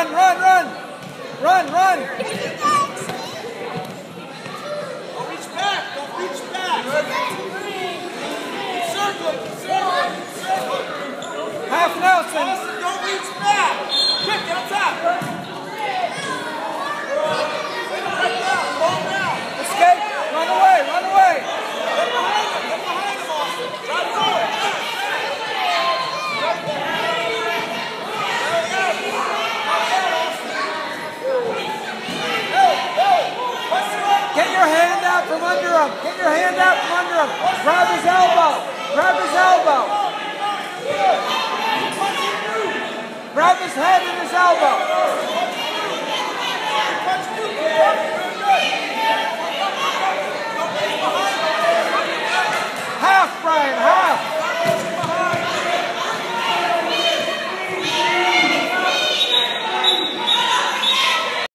Run, run, run! Run, run! Don't reach back! Don't reach back! Circle! Circle! Circle! Half Nelson! Don't reach back! Quick, get on top! Escape! Run away! Run away! Get behind him! Get behind him, Austin! Try to do it! Get your hand out from under him! Get your hand out from under him! Grab his elbow! Grab his elbow! Grab his head and his elbow!